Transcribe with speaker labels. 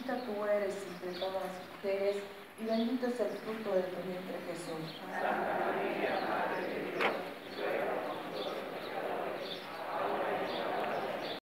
Speaker 1: bendita tú eres entre todas las mujeres, y bendito es el fruto de tu vientre Jesús.